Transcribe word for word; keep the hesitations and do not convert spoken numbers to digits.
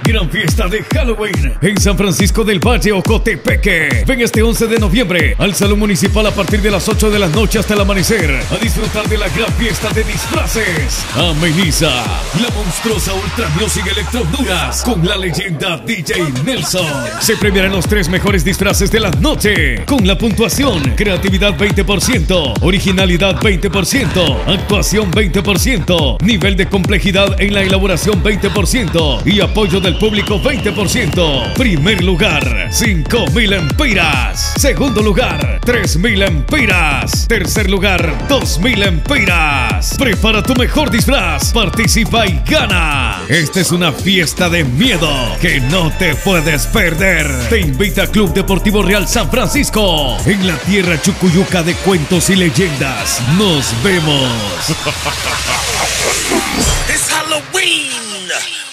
gran fiesta de Halloween en San Francisco del Valle, Ocotepeque. Ven este once de noviembre al Salón Municipal a partir de las ocho de la noche hasta el amanecer a disfrutar de la gran fiesta de disfraces. Ameniza la monstruosa Ultra Music Electro Honduras con la leyenda D J Nelson. Se premiarán los tres mejores disfraces de la noche con la puntuación: creatividad veinte por ciento, originalidad veinte por ciento, actuación veinte por ciento, nivel de complejidad en la elaboración veinte por ciento y apoyo del público veinte por ciento. Primer lugar, cinco mil empiras. Segundo lugar, tres mil empiras. Tercer lugar, dos mil empiras. Prepara tu mejor disfraz, participa y gana. Esta es una fiesta de miedo que no te puedes perder. Te invita Club Deportivo Real San Francisco en la tierra chucuyuca de cuentos y leyendas. Nos vemos. It's Halloween.